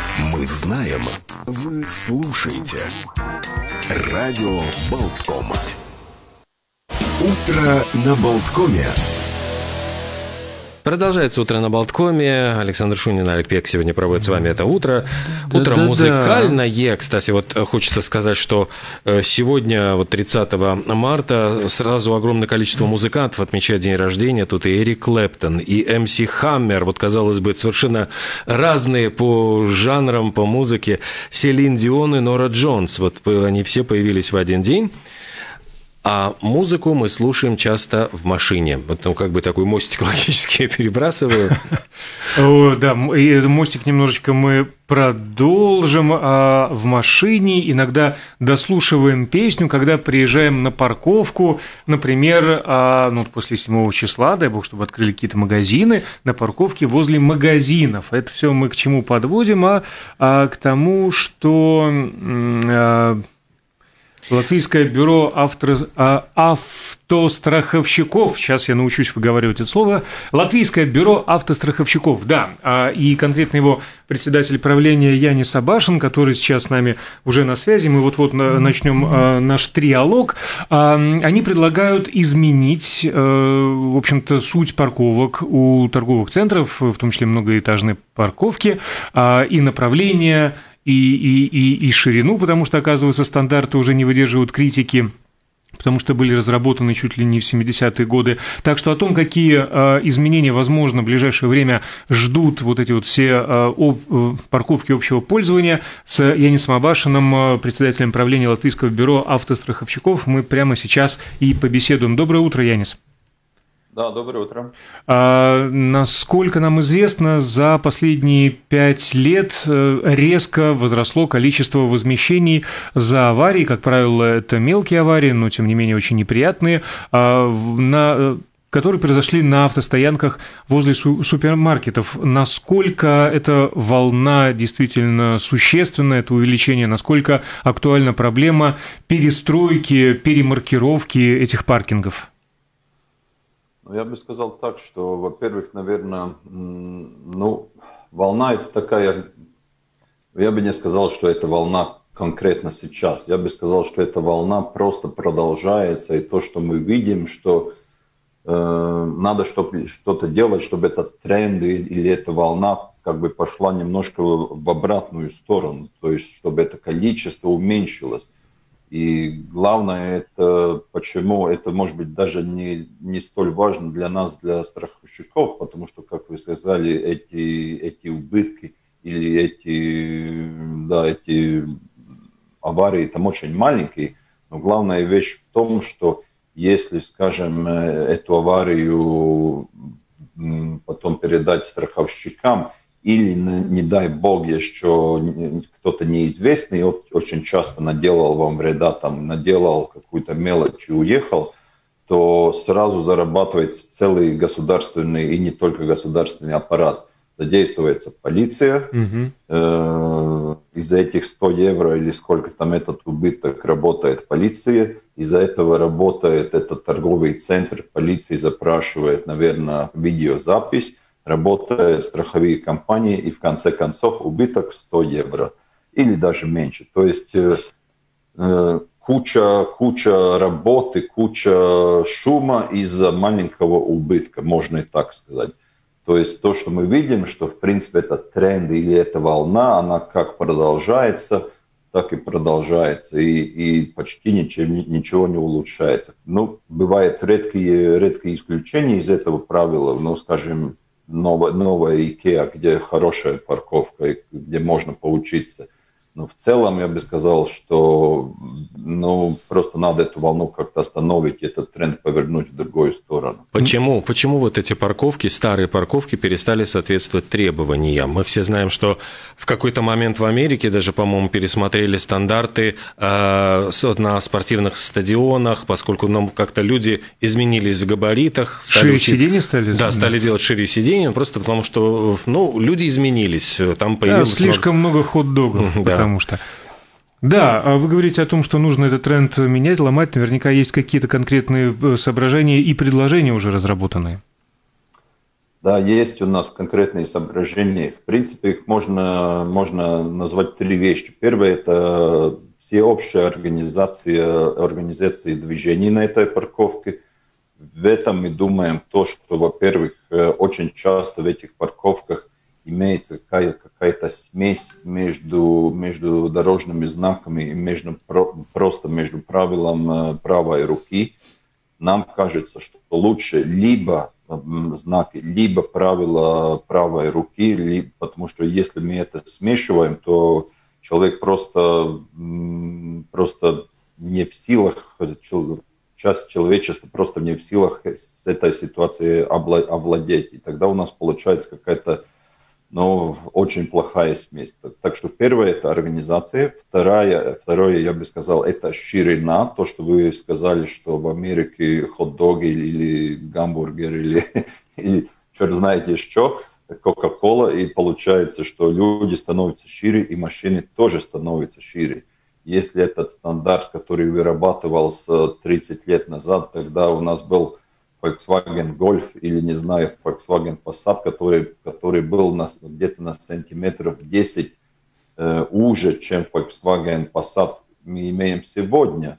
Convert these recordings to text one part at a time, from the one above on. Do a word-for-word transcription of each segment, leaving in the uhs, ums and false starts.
Мы знаем, вы слушаете. Радио Болтком. Утро на Болткоме. Продолжается «Утро на Болткоме». Александр Шунин, Олег Пек сегодня проводит с вами это утро. Утро Да-да-да. музыкальное. Кстати, вот хочется сказать, что сегодня, вот тридцатого марта, сразу огромное количество музыкантов отмечает день рождения. Тут и Эрик Клэптон, и эм си Хаммер. Вот, казалось бы, совершенно разные по жанрам, по музыке. Селин Дион и Нора Джонс. Вот они все появились в один день. А музыку мы слушаем часто в машине. Вот ну, как бы такой мостик логически перебрасываю. О, да, и этот мостик немножечко мы продолжим. А в машине иногда дослушиваем песню, когда приезжаем на парковку. Например, а, ну, после седьмого числа, дай бог, чтобы открыли какие-то магазины, на парковке возле магазинов. Это все мы к чему подводим? А, а к тому, что... А, Латвийское бюро автор... автостраховщиков, сейчас я научусь выговаривать это слово, Латвийское бюро автостраховщиков, да, и конкретно его председатель правления Янис Абашин, который сейчас с нами уже на связи, мы вот-вот начнем наш триалог, они предлагают изменить, в общем-то, суть парковок у торговых центров, в том числе многоэтажные парковки, и направления, И, и, и, и ширину, потому что, оказывается, стандарты уже не выдерживают критики, потому что были разработаны чуть ли не в семидесятые годы. Так что о том, какие э, изменения, возможно, в ближайшее время ждут вот эти вот все э, об, э, парковки общего пользования, с Янисом Абашиным, э, председателем правления Латвийского бюро автостраховщиков, мы прямо сейчас и побеседуем. Доброе утро, Янис. Да, доброе утро. А, насколько нам известно, за последние пять лет резко возросло количество возмещений за аварии. Как правило, это мелкие аварии, но тем не менее очень неприятные, на, которые произошли на автостоянках возле супермаркетов. Насколько эта волна действительно существенна, это увеличение, насколько актуальна проблема перестройки, перемаркировки этих паркингов? Я бы сказал так, что, во-первых, наверное, ну, волна это такая, я бы не сказал, что это волна конкретно сейчас, я бы сказал, что эта волна просто продолжается, и то, что мы видим, что э, надо чтобы, что-то делать, чтобы этот тренд или эта волна как бы пошла немножко в обратную сторону, то есть чтобы это количество уменьшилось. И главное, это почему это может быть даже не, не столь важно для нас, для страховщиков, потому что, как вы сказали, эти, эти убытки или эти, да, эти аварии там очень маленькие, но главная вещь в том, что если, скажем, эту аварию потом передать страховщикам, или, не дай бог, еще кто-то неизвестный очень часто наделал вам вреда, там, наделал какую-то мелочь и уехал, то сразу зарабатывается целый государственный и не только государственный аппарат. Задействуется полиция, угу. э, из-за этих ста евро или сколько там этот убыток работает полиция, из-за этого работает этот торговый центр, полиция запрашивает, наверное, видеозапись, работают страховые компании, и в конце концов убыток сто евро или даже меньше. То есть э, э, куча, куча работы, куча шума из-за маленького убытка, можно и так сказать. То есть то, что мы видим, что в принципе этот тренд или эта волна, она как продолжается, так и продолжается, и, и почти ничего, ничего не улучшается. Ну, бывают редкие, редкие исключения из этого правила, ну, скажем, Новая, новая Икеа, где хорошая парковка, где можно поучиться. Но в целом я бы сказал, что ну, просто надо эту волну как-то остановить, этот тренд повернуть в другую сторону. Почему? Почему вот эти парковки, старые парковки, перестали соответствовать требованиям? Мы все знаем, что в какой-то момент в Америке даже, по-моему, пересмотрели стандарты э, на спортивных стадионах, поскольку ну, как-то люди изменились в габаритах. Шире учить... сиденья стали? Да, стали делать шире сиденья, просто потому что ну, люди изменились. Там появилось да, слишком много, много хот-догов. Да. Потому что... Да, вы говорите о том, что нужно этот тренд менять, ломать. Наверняка есть какие-то конкретные соображения и предложения уже разработанные. Да, есть у нас конкретные соображения. В принципе, их можно, можно назвать три вещи. Первое – это всеобщая организация, организация движений на этой парковке. В этом мы думаем то, что, во-первых, очень часто в этих парковках имеется какая- какая-то смесь между, между дорожными знаками и между, просто между правилом правой руки. Нам кажется, что лучше либо знаки, либо правила правой руки, либо, потому что если мы это смешиваем, то человек просто, просто не в силах, часть человечества просто не в силах с этой ситуацией овладеть. И тогда у нас получается какая-то, ну, очень плохая смесь. Так что первое – это организация. Второе, второе, я бы сказал, это ширина. То, что вы сказали, что в Америке хот-доги или гамбургер, или, или черт знаете что, Кока-кола. И получается, что люди становятся шире, и машины тоже становятся шире. Если этот стандарт, который вырабатывался тридцать лет назад, тогда у нас был Volkswagen Golf или, не знаю, Volkswagen Passat, который, который был на, где-то на сантиметров десять э, уже, чем Volkswagen Passat мы имеем сегодня.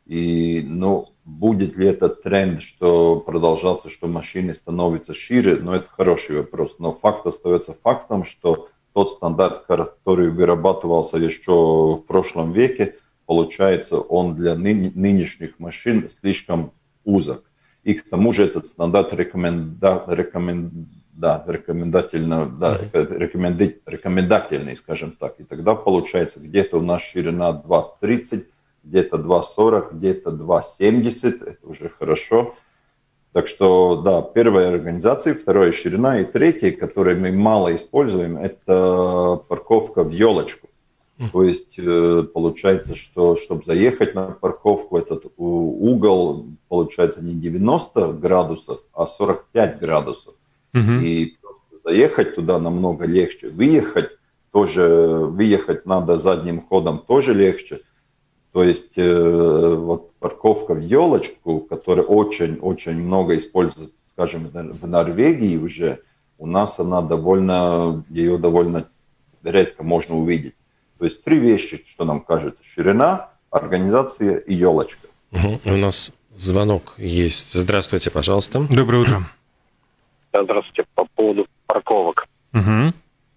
И, ну, будет ли этот тренд, что продолжаться, что машины становятся шире, ну, это хороший вопрос. Но факт остается фактом, что тот стандарт, который вырабатывался еще в прошлом веке, получается, он для ны- нынешних машин слишком узок. И к тому же этот стандарт рекоменда, рекомен, да, рекомендательно, да, рекоменди, рекомендательный, скажем так. И тогда получается, где-то у нас ширина два тридцать, где-то два сорок, где-то два семьдесят. Это уже хорошо. Так что, да, первая организация, вторая ширина. И третья, которую мы мало используем, это парковка в елочку. То есть получается, что чтобы заехать на парковку, этот угол получается не девяносто градусов, а сорок пять градусов. Uh-huh. И заехать туда намного легче. Выехать тоже, выехать надо задним ходом тоже легче. То есть вот парковка в елочку, которая очень-очень много используется, скажем, в Норвегии уже, у нас она довольно, ее довольно редко можно увидеть. То есть три вещи, что нам кажется. Ширина, организация и елочка. Угу. У нас звонок есть. Здравствуйте, пожалуйста. Доброе утро. Здравствуйте. По поводу парковок. Угу.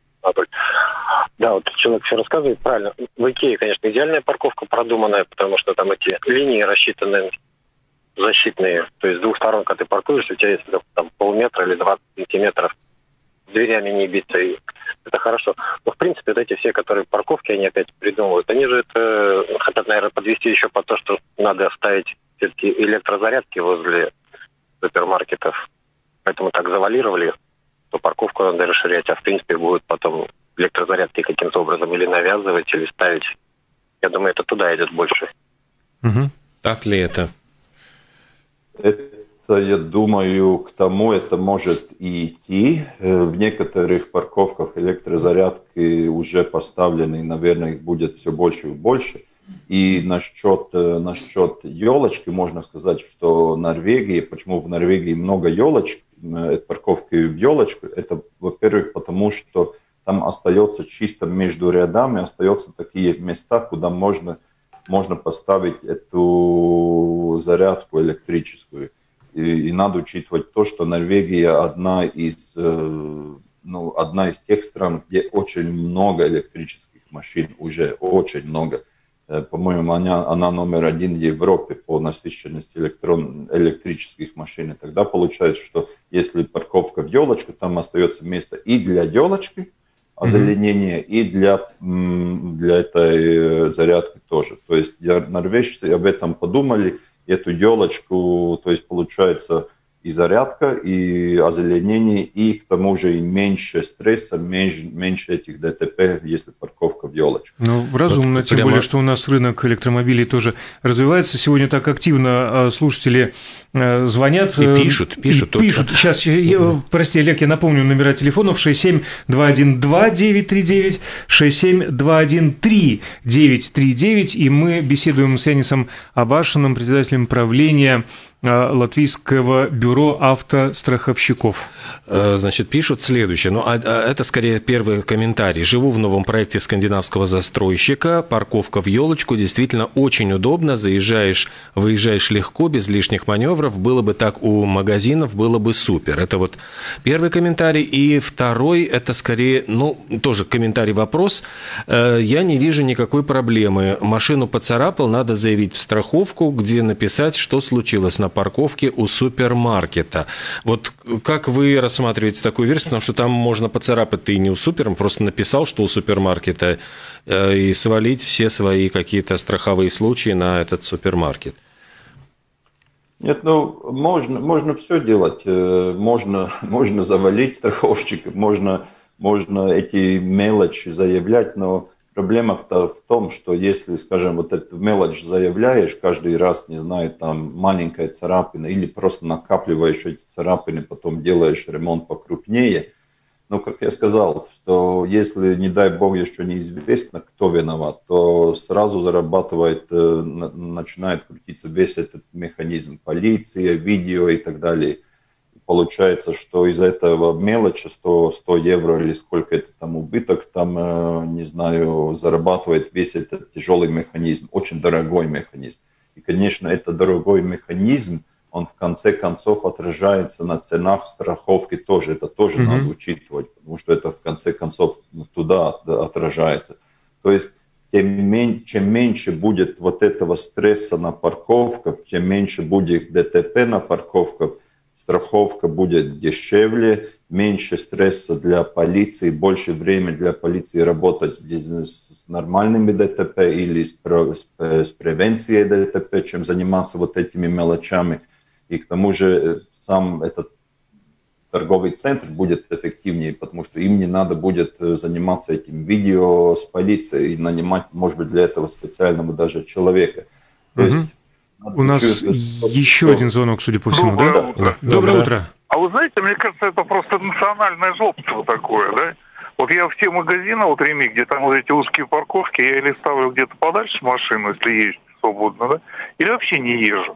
Да, вот человек все рассказывает правильно. В Икее, конечно, идеальная парковка продуманная, потому что там эти линии рассчитаны защитные. То есть с двух сторон, когда ты паркуешься, у тебя есть там полметра или двадцать сантиметров, дверями не биться, и это хорошо. Но, в принципе, вот эти все, которые парковки, они опять придумывают, они же это хотят, наверное, подвести еще под то, что надо ставить все-таки электрозарядки возле супермаркетов. Поэтому так завалировали, то парковку надо расширять, а в принципе будут потом электрозарядки каким-то образом или навязывать, или ставить. Я думаю, это туда идет больше. Угу. Так ли это? Это, я думаю, к тому это может и идти. В некоторых парковках электрозарядки уже поставлены, и, наверное, их будет все больше и больше. И насчет, насчет елочки можно сказать, что в Норвегии, почему в Норвегии много елочек, парковки в елочку, это, во-первых, потому что там остается чисто между рядами, остаются такие места, куда можно, можно поставить эту зарядку электрическую. И, и надо учитывать то, что Норвегия одна из, ну, одна из тех стран, где очень много электрических машин, уже очень много. По-моему, она, она номер один в Европе по насыщенности электрон, электрических машин. И тогда получается, что если парковка в елочку, там остается место и для елочки, озеленения, mm-hmm. и для, для этой зарядки тоже. То есть норвежцы об этом подумали, эту елочку, то есть получается и зарядка, и озеленение, и к тому же и меньше стресса, меньше, меньше этих ДТП, если парковка в елочку. Ну, разумно, вот, тем прямо... более, что у нас рынок электромобилей тоже развивается. Сегодня так активно слушатели звонят. И пишут, пишут. И пишут. Сейчас, я, прости, Олег, я напомню номера телефонов: шесть семь два один два девять три девять, шесть семь два один три девять три девять, и мы беседуем с Янисом Абашиным, председателем правления Латвийского бюро автостраховщиков. Значит, пишут следующее. Ну, а, а это скорее первый комментарий. Живу в новом проекте скандинавского застройщика. Парковка в елочку действительно очень удобно. Заезжаешь, выезжаешь легко, без лишних маневров. Было бы так у магазинов, было бы супер. Это вот первый комментарий. И второй, это скорее, ну, тоже комментарий-вопрос. Я не вижу никакой проблемы. Машину поцарапал, надо заявить в страховку, где написать, что случилось на парковке у супермаркета. Вот как вы рассматриваете такую версию? Потому что там можно поцарапать ты и не у супер, просто написал, что у супермаркета, и свалить все свои какие-то страховые случаи на этот супермаркет. Нет, ну, можно, можно все делать. Можно, можно завалить страховщика, можно, можно эти мелочи заявлять, но проблема-то в том, что если, скажем, вот эту мелочь заявляешь каждый раз, не знаю, там маленькая царапина, или просто накапливаешь эти царапины, потом делаешь ремонт покрупнее. Но, как я сказал, что если, не дай бог, еще неизвестно, кто виноват, то сразу зарабатывает, начинает крутиться весь этот механизм. Полиция, видео и так далее. Получается, что из этого мелочи сто, сто евро или сколько это там убыток, там, не знаю, зарабатывает весь этот тяжелый механизм, очень дорогой механизм. И, конечно, этот дорогой механизм, он в конце концов отражается на ценах страховки тоже. Это тоже mm-hmm. надо учитывать, потому что это в конце концов туда отражается. То есть тем, чем меньше будет вот этого стресса на парковках, чем меньше будет ДТП на парковках, страховка будет дешевле, меньше стресса для полиции, больше времени для полиции работать с нормальными ДТП или с, с превенцией ДТП, чем заниматься вот этими мелочами. И к тому же сам этот торговый центр будет эффективнее, потому что им не надо будет заниматься этим видео с полицией и нанимать, может быть, для этого специального даже человека. То угу. есть, у нас еще что... один звонок, судя по всему, Доброе да? утро. Да. Доброе Доброе утро. А вы знаете, мне кажется, это просто национальное жлобство такое, да? Вот я в те магазины, вот Реми, где там вот эти узкие парковки, я или ставлю где-то подальше машину, если езжу свободно, да, или вообще не езжу.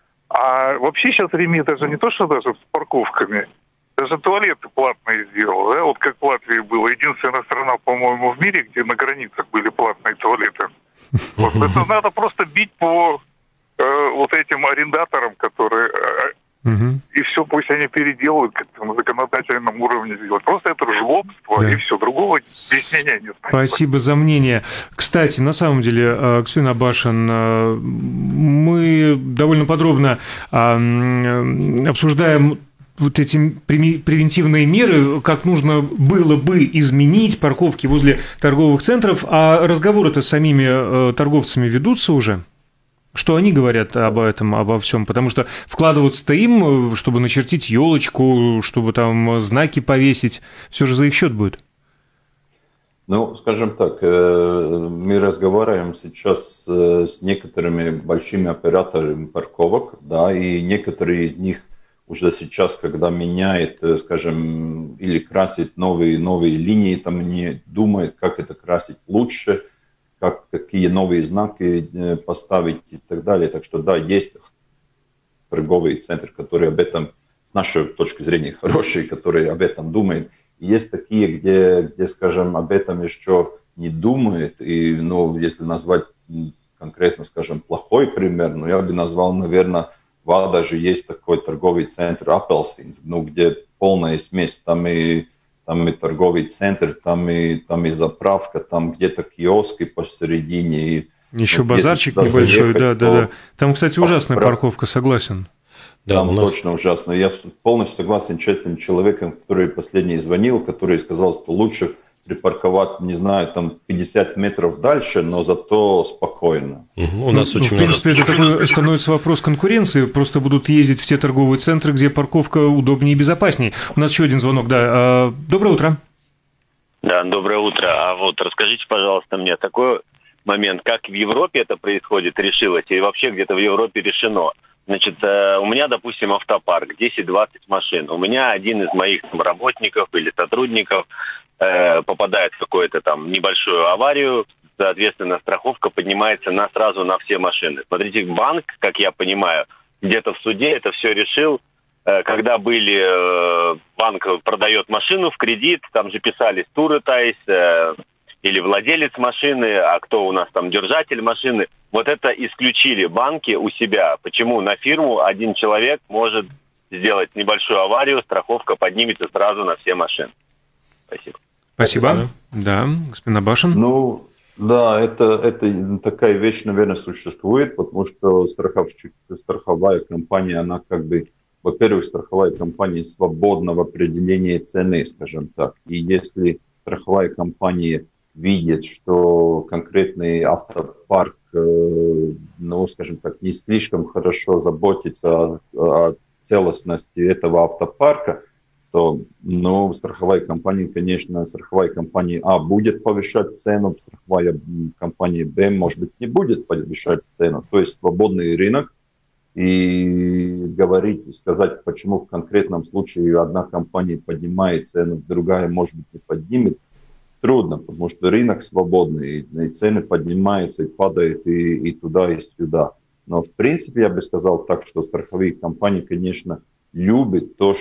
А вообще сейчас Реми даже не то, что даже с парковками, даже туалеты платные сделал, да, вот как в Латвии было. Единственная страна, по-моему, в мире, где на границах были платные туалеты. Вот, это надо просто бить по э, вот этим арендаторам, которые... Э, угу. И все, пусть они переделают, как-то на законодательном уровне сделать. Просто это жлобство, да. И все, другого объяснения нет. Спасибо за мнение. Кстати, на самом деле, господин Абашин, мы довольно подробно обсуждаем вот эти превентивные меры, как нужно было бы изменить парковки возле торговых центров, а разговоры-то с самими торговцами ведутся уже? Что они говорят об этом, обо всем? Потому что вкладываться-то им, чтобы начертить елочку, чтобы там знаки повесить, все же за их счет будет. Ну, скажем так, мы разговариваем сейчас с некоторыми большими операторами парковок, да, и некоторые из них уже сейчас, когда меняет, скажем, или красит новые, новые линии, там они думают, как это красить лучше, как, какие новые знаки поставить и так далее. Так что да, есть торговый центр, который об этом, с нашей точки зрения, хороший, который об этом думает. И есть такие, где, где, скажем, об этом еще не думают. И, ну, если назвать конкретно, скажем, плохой пример, ну, я бы назвал, наверное, в Адаже есть такой торговый центр Appelsins, ну, где полная смесь, там и Там и торговый центр, там и, там и заправка, там где-то киоски посередине. И, еще вот, базарчик небольшой, заехать, да, да, да. Там, кстати, ужасная прав... парковка, согласен. Да, там нас... точно ужасно. Я полностью согласен с этим человеком, который последний звонил, который сказал, что лучше припарковать, не знаю, там пятьдесят метров дальше, но зато спокойно. Угу, у нас ну, очень в принципе, много... это такой становится вопрос конкуренции. Просто будут ездить в те торговые центры, где парковка удобнее и безопаснее. У нас еще один звонок, да. Доброе утро. Да, доброе утро. А вот расскажите, пожалуйста, мне такой момент, как в Европе это происходит, решилось, и вообще где-то в Европе решено. Значит, у меня, допустим, автопарк, десять-двадцать машин. У меня один из моих там, работников или сотрудников э, попадает в какую-то там небольшую аварию, соответственно, страховка поднимается на, сразу на все машины. Смотрите, банк, как я понимаю, где-то в суде это все решил. Когда были, банк продает машину в кредит, там же писались Турытайс или владелец машины, а кто у нас там держатель машины. Вот это исключили банки у себя. Почему на фирму один человек может сделать небольшую аварию, страховка поднимется сразу на все машины. Спасибо. Спасибо. Да, господин Абашин. Ну, да, это, это такая вещь, наверное, существует, потому что страховщик, страховая компания, она как бы, во-первых, страховая компания свободна в определении цены, скажем так. И если страховая компания видит, что конкретный автопарк, ну, скажем так, не слишком хорошо заботится о, о целостности этого автопарка, то, ну, страховая компания, конечно, страховая компания А будет повышать цену, страховая компания Б, может быть, не будет повышать цену. То есть свободный рынок. И говорить, сказать, почему в конкретном случае одна компания поднимает цену, другая, может быть, не поднимет, трудно, потому что рынок свободный, и цены поднимаются и падают и, и туда, и сюда. Но, в принципе, я бы сказал так, что страховые компании, конечно, любят то,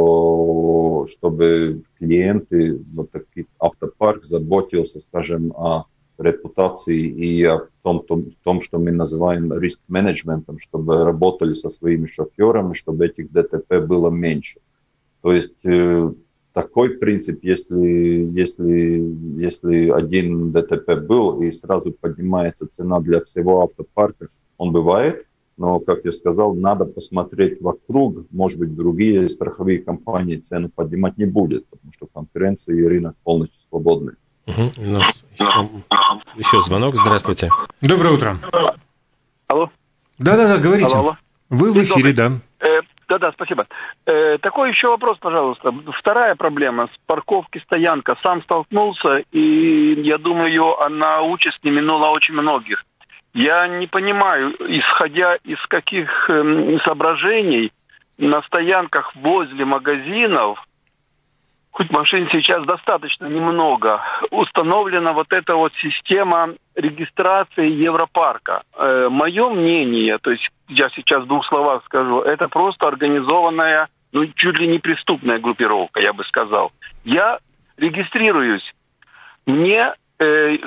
что, чтобы клиенты, вот такой автопарк заботился, скажем, о репутации и о том, том, том что мы называем риск-менеджментом, чтобы работали со своими шоферами, чтобы этих ДТП было меньше. То есть э, такой принцип, если, если, если один ДТП был и сразу поднимается цена для всего автопарка, он бывает, но, как я сказал, надо посмотреть вокруг, может быть, другие страховые компании цену поднимать не будут, потому что конкуренция и рынок полностью свободны. Угу. У нас еще, еще звонок. Здравствуйте. Доброе утро. Алло. Да-да-да, говорите. Алло, алло. Вы в эфире, да. Э, да-да, спасибо. Э, такой еще вопрос, пожалуйста. Вторая проблема с парковки стоянка. Сам столкнулся, и я думаю, она участь не минула очень многих. Я не понимаю, исходя из каких э, соображений на стоянках возле магазинов, хоть машин сейчас достаточно немного, установлена вот эта вот система регистрации Европарка. Э, мое мнение, то есть я сейчас в двух словах скажу, это просто организованная, ну, чуть ли не преступная группировка, я бы сказал. Я регистрируюсь, мне э,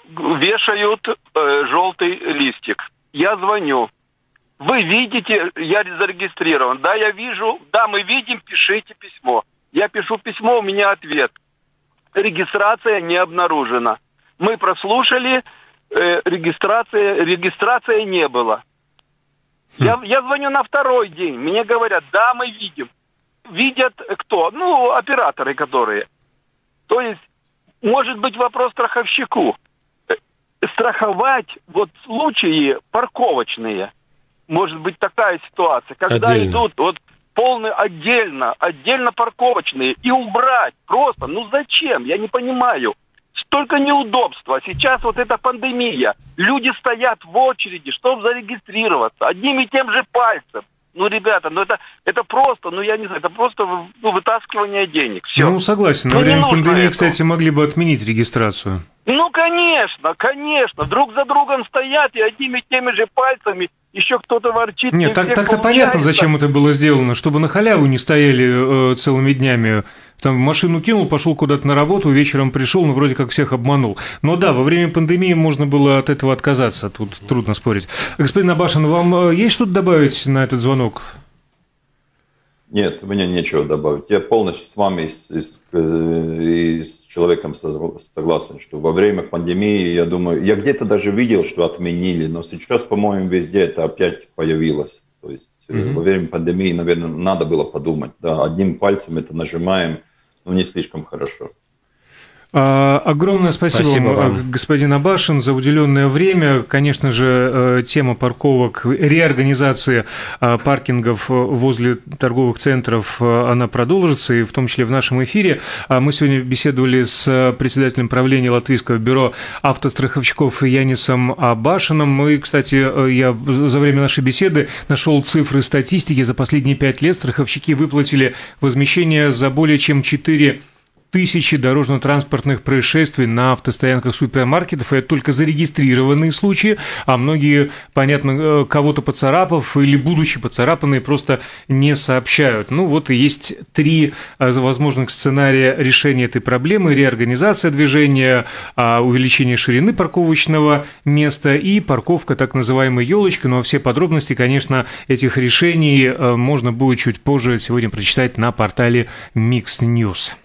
вешают э, желтый листик. Я звоню. Вы видите, я зарегистрирован. Да, я вижу, да, мы видим, пишите письмо. Я пишу письмо, у меня ответ. Регистрация не обнаружена. Мы прослушали, э, регистрация, регистрация не было. Я, я звоню на второй день. Мне говорят, да, мы видим. Видят кто? Ну, операторы, которые. То есть, может быть, вопрос страховщику. Страховать вот случаи парковочные. Может быть, такая ситуация. Когда Отдельно. идут вот полный отдельно, отдельно парковочные, и убрать просто, ну зачем, я не понимаю. Столько неудобства. Сейчас вот эта пандемия. Люди стоят в очереди, чтобы зарегистрироваться. Одним и тем же пальцем. Ну, ребята, ну это, это просто, ну я не знаю, это просто ну, вытаскивание денег. Все. Ну, согласен. На ну, время пандемии, этого. кстати, могли бы отменить регистрацию. Ну, конечно, конечно. Друг за другом стоят и одними и теми же пальцами еще кто-то ворчит. Нет, не так, так-то получается. понятно, зачем это было сделано, чтобы на халяву не стояли э, целыми днями. Там машину кинул, пошел куда-то на работу, вечером пришел, ну, вроде как всех обманул. Но да, во время пандемии можно было от этого отказаться, тут трудно спорить. Господин Абашин, вам есть что-то добавить на этот звонок? Нет, у меня нечего добавить. Я полностью с вами и с, и с человеком согласен, что во время пандемии, я думаю, я где-то даже видел, что отменили, но сейчас, по-моему, везде это опять появилось. То есть mm-hmm. во время пандемии, наверное, надо было подумать. Да, одним пальцем это нажимаем, но не слишком хорошо. Огромное спасибо, спасибо вам, господин Абашин, за уделенное время. Конечно же, тема парковок, реорганизации паркингов возле торговых центров, она продолжится, и в том числе в нашем эфире. Мы сегодня беседовали с председателем правления Латвийского бюро автостраховщиков Янисом Абашиным. И, кстати, я за время нашей беседы нашел цифры статистики. За последние пять лет страховщики выплатили возмещение за более чем четыре тысячи дорожно-транспортных происшествий на автостоянках супермаркетов. Это только зарегистрированные случаи, а многие, понятно, кого-то поцарапав или будучи поцарапанные, просто не сообщают. Ну вот и есть три возможных сценария решения этой проблемы: реорганизация движения, увеличение ширины парковочного места и парковка так называемой елочкой. Но все подробности, конечно, этих решений можно будет чуть позже сегодня прочитать на портале Mix News.